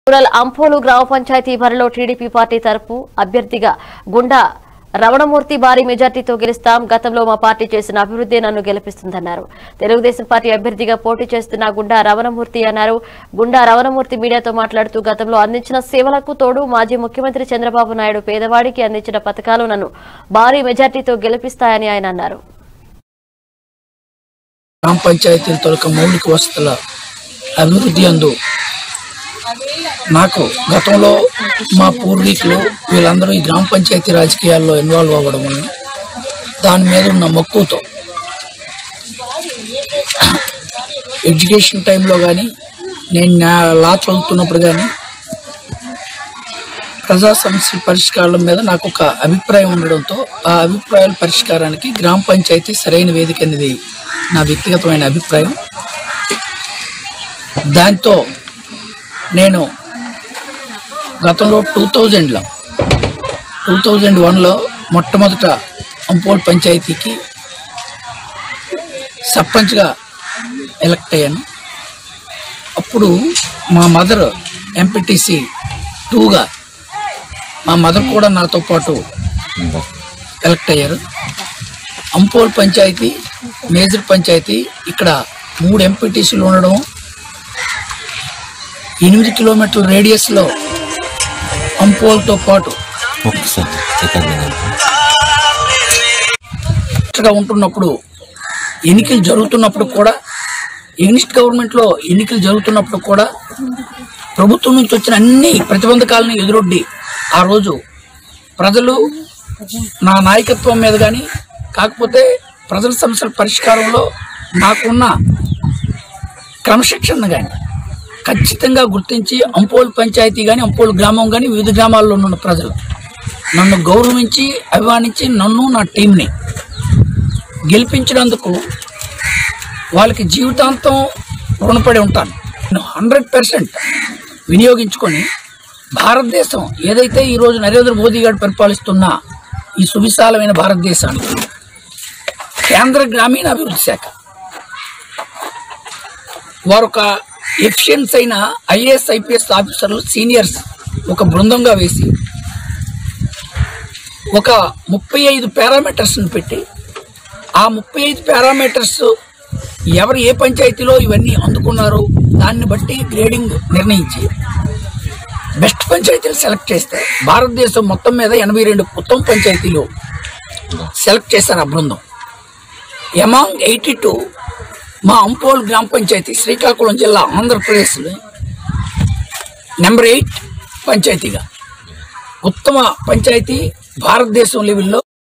Rural Ampolu గ్రామ పంచాయతీ బరిలో TDP party తరపు అభ్యర్థిగా గుండా రమణమూర్తి భారీ మెజార్టీతో గెలుస్తాం. గతంలో మా పార్టీ చేసిన అభివృద్ధి నన్ను గెలిపిస్తుందన్నారు. తెలుగుదేశం పార్టీ అభ్యర్థిగా పోటీ చేస్తున్న గుండా రమణమూర్తి అన్నారు. గుండా రమణమూర్తి మీడియాతో మాట్లాడుతూ గతంలో అందించిన సేవలకు తోడు మాజీ ముఖ్యమంత్రి చంద్రబాబు నాయుడు పేదవాడికి అందించిన పథకాలు నన్ను భారీ మెజార్టీతో గెలిపిస్తాయని ఆయన అన్నారు. గ్రామ పంచాయతీల తొలక మౌలిక వసతుల అభివృద్ధి అందు నాకు గతంలో మా పూర్వీకులు వీళ్ళందరూ ఈ గ్రామ పంచాయతీ రాజకీయాల్లో ఇన్వాల్వ్ అవ్వడం వల్ల దాని మీద ఉన్న మక్కువతో ఎడ్యుకేషన్ టైంలో కానీ నేను లా చదువుతున్నప్పుడు కానీ ప్రజా సమస్యల పరిష్కారం మీద నాకు ఒక అభిప్రాయం ఉండడంతో ఆ అభిప్రాయాల పరిష్కారానికి గ్రామ పంచాయతీ సరైన వేదిక అనేది నా వ్యక్తిగతమైన అభిప్రాయం. దాంతో నేను గతంలో 2001లో మొట్టమొదట అంపోల్ పంచాయతీకి సర్పంచ్గా ఎలక్ట్ అయ్యాను. అప్పుడు మా మదర్ ఎంపీటీసీ 2గా మా మదర్ కూడా నాతో పాటు ఎలక్ట్ అయ్యారు. అంపోల్ పంచాయతీ మేజర్ పంచాయతీ ఇక్కడ 3 ఎంపీటీసీలు ఉండడం, 8 కిలోమీటర్ల రేడియస్లో అంపోల్తో పాటు ఉంటున్నప్పుడు ఎన్నికలు జరుగుతున్నప్పుడు కూడా ఎగ్నిస్ట్ గవర్నమెంట్లో ఎన్నికలు జరుగుతున్నప్పుడు కూడా ప్రభుత్వం నుంచి వచ్చిన అన్ని ప్రతిబంధకాలను ఎదురొడ్డి ఆ రోజు ప్రజలు నా నాయకత్వం మీద కానీ కాకపోతే ప్రజల సమస్యల పరిష్కారంలో నాకున్న క్రమశిక్షణ కానీ ఖచ్చితంగా గుర్తించి అంపోల్ పంచాయతీ కానీ అంపోల్ గ్రామం కానీ వివిధ గ్రామాల్లో ఉన్న ప్రజలు నన్ను గౌరవించి అభిమానించి నన్ను నా టీంని గెలిపించినందుకు వాళ్ళకి జీవితాంతం రుణపడి ఉంటాను. నేను 100% వినియోగించుకొని భారతదేశం ఏదైతే ఈరోజు నరేంద్ర మోదీ గారు పరిపాలిస్తున్న ఈ సువిశాలమైన భారతదేశానికి కేంద్ర గ్రామీణ అభివృద్ధి శాఖ వారు ఒక ఎఫిషియన్స్ అయిన ఐఏఎస్ ఐపీఎస్ ఆఫీసర్లు సీనియర్స్ ఒక బృందంగా వేసి ఒక 35 పారామీటర్స్ని పెట్టి ఆ 35 పారామీటర్స్ ఎవరు ఏ పంచాయతీలో ఇవన్నీ అందుకున్నారో దాన్ని బట్టి గ్రేడింగ్ నిర్ణయించి బెస్ట్ పంచాయతీలు సెలెక్ట్ చేస్తే భారతదేశం మొత్తం మీద 82 ఉత్తమ పంచాయతీలు సెలెక్ట్ చేశారు ఆ బృందం. అమాంగ్ 82 మా అంపోల్ గ్రామ పంచాయతీ శ్రీకాకుళం జిల్లా ఆంధ్రప్రదేశ్లో నెంబర్ 8 పంచాయతీగా ఉత్తమ పంచాయతీ భారతదేశం లెవెల్లో